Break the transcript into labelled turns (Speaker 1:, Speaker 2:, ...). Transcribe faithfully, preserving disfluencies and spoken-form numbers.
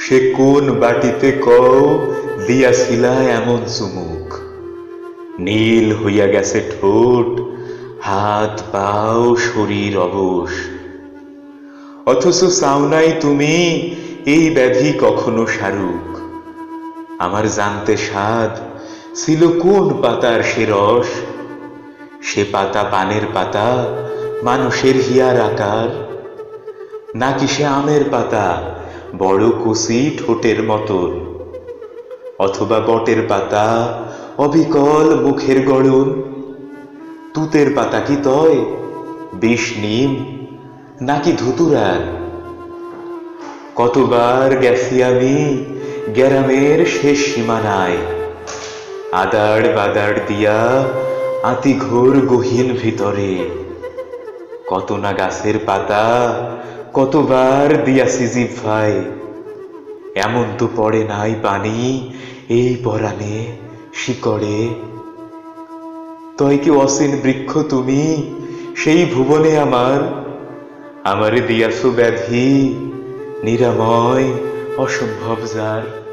Speaker 1: সে কোন বাটিতে কও দিয়াছিলা এমন চুমুক, নীল হইয়া গেছে ঠোঁট, হাত পাও শরীর অবশ। অথচ চাও নাই তুমি এই ব্যাধি কখনো সারুক। আমার জানতে স্বাদ ছিল কোন পাতার সে রস, সে পাতা পানের পাতা, মানুষের হিয়ার আকার, নাকি সে আমের পাতা বড় কচি ঠোঁটের মতন, অথবা বটের পাতা অবিকল মুখের গড়ন। তুতের পাতা কি তয় বিষ নিম নাকি ধুতুরার? কতবার গেছি আমি গ্রামের শেষ সীমানায়, আদাড় বাদাড় দিয়া আতি ঘোর গহীন ভিতরে। কত না গাছের পাতা কতবার দিয়াছি জিহ্বায়, এমন তো পড়ে নাই পানি এই পরাণে শিকড়ে। তয় কি অসীন বৃক্ষ তুমি সেই ভুবনে আমার, আমারে দিয়াছো ব্যাধি নিরাময় অসম্ভব যার।